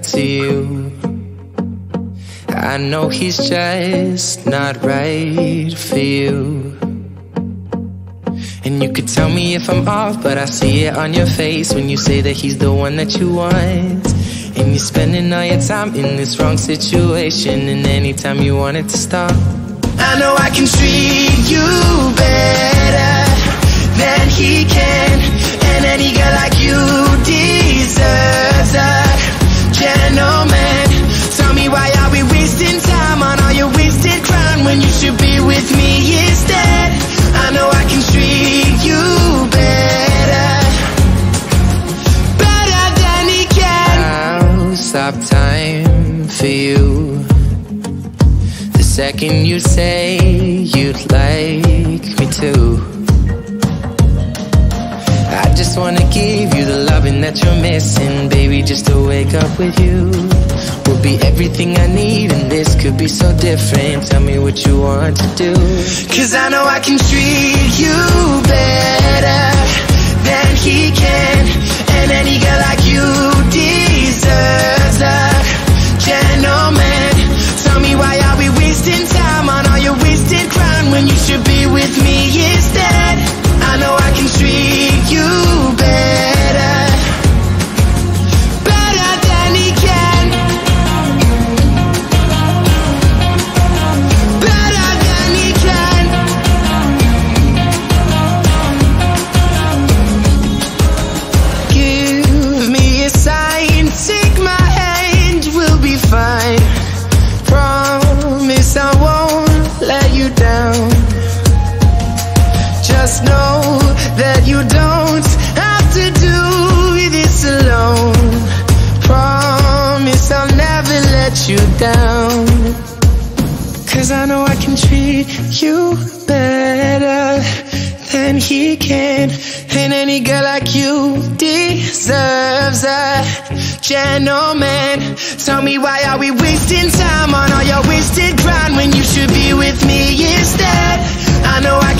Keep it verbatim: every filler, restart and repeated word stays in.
to you. I know he's just not right for you. And you could tell me if I'm off, but I see it on your face when you say that he's the one that you want. And you're spending all your time in this wrong situation, and anytime you want it to stop. I know I can treat you better than he can, and any girl like you deserves a gentleman. Tell me, why are we wasting time on all your wasted crown when you should be with me instead? I know I can treat you better, better than he can. I'll stop time for you the second you say you'd like me to. I just wanna give you the loving that you're missing, baby, just to wake up with you will be everything I need, and this could be so different. Tell me what you want to do, 'cause I know I can treat you better than he can, and any girl like you deserves a gentleman. Tell me, why are we wasting time on all your wasted crown when you should be with me instead? I know I can treat you better, better than he can, better than he can. Give me a sign, take my hand, we'll be fine. Promise I won't let you down. Just know that you don't have to do this alone. Promise I'll never let you down, 'cause I know I can treat you better than he can, and any girl like you deserves a gentleman. Tell me, why are we wasting time on all your wasted grind when you should be with me instead? I know I